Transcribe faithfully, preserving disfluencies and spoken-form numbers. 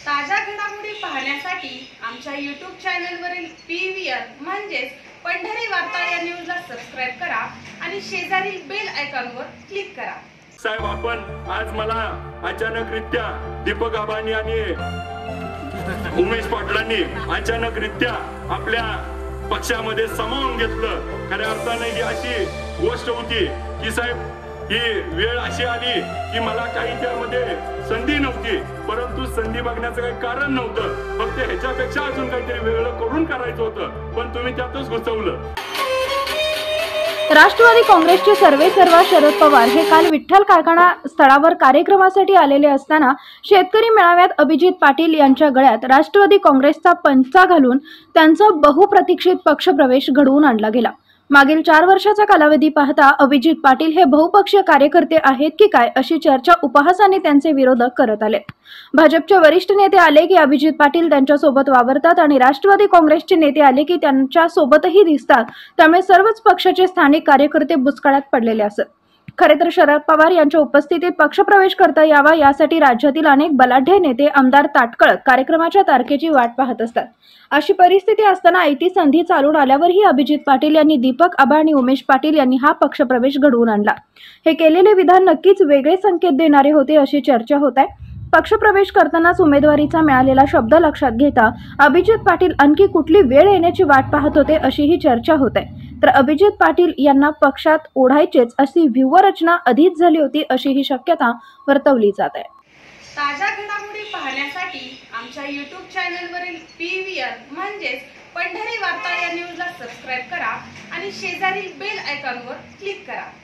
ताज्या घडामोडी पाहण्यासाठी आमच्या यूट्यूब चॅनलवरील पीव्हीआर म्हणजेच पंढरी वार्ता या न्यूजला सबस्क्राइब करा आणि शेजारील बेल आयकॉनवर क्लिक करा। साहेब, आपण आज मला अचानकरित्या दीपक आबांनी आणि उमेश पाटलांनी अचानकरित्या आपल्या पक्षामध्ये सामावून घेतलं। खऱ्या अर्थाने ही अशी गोष्ट होती की साहेब, ही वेळ अशी आली की मला काही त्यामध्ये संधी नव्हती, परंतु संधी बघण्याचं काही कारण नव्हतं, फक्त ह्याच्यापेक्षा अजून काहीतरी वेगळं करून करायचं होतं, पण तुम्ही त्यातच घुसवलं। राष्ट्रवादी काँग्रेसचे सर्वेसर्वा शरद पवार हे काल विठ्ठल कारखाना स्थळावर कार्यक्रमासाठी आलेले असताना शेतकरी मेळाव्यात अभिजित पाटील यांच्या गळ्यात राष्ट्रवादी काँग्रेसचा पंचा घालून त्यांचा बहुप्रतीक्षित पक्षप्रवेश घडवून आणला गेला। मागील चार वर्षाचा कालावधी पाहता अभिजित पाटील हे बहुपक्षीय कार्यकर्ते आहेत की काय अशी चर्चा उपहासाने त्यांचे विरोधक करत आले। भाजपचे वरिष्ठ नेते आले की अभिजित पाटील त्यांच्या सोबत वावरतात आणि राष्ट्रवादी काँग्रेसचे नेते आले की त्यांच्या सोबतही दिसतात, त्यामुळे सर्वच पक्षाचे स्थानिक कार्यकर्ते बुचकळ्यात पडलेले असत। खरे तर शरद पवार यांच्या उपस्थितीत पक्षप्रवेश करता यावा यासाठी राज्यातील अनेक बलाढ्य नेते आमदार ताटकळत कार्यक्रमाच्या तारखेची वाट पाहत असतात। अशी परिस्थिती असताना आयटी संधी चालून आल्यावरही अभिजित पाटील यांनी दीपक आबा आणि उमेश पाटील यांनी हा पक्षप्रवेश घडवून आणला। हे केलेले विधान नक्कीच वेगळे संकेत देणारे होते अशी चर्चा होत आहे। पक्षप्रवेश करतानाच उमेदवारीचा मिळालेला शब्द लक्षात घेता अभिजित पाटील आणखी कुठली वेळ येण्याची वाट पाहत होते अशी ही चर्चा होत आहे। तर अभिजित पाटील यांना पक्षात ओढायचेच अशी व्यूहरचना आधीच झाली होती अशी ही शक्यता वर्तवली जात आहे। ताज्या घडामोडी पाहण्यासाठी आमच्या यूट्यूब चॅनलवरील पीव्हीआर म्हणजेच पंढरी वार्ता या न्यूजला सबस्क्राइब करा आणि शेजारील बेल आयकॉनवर क्लिक करा।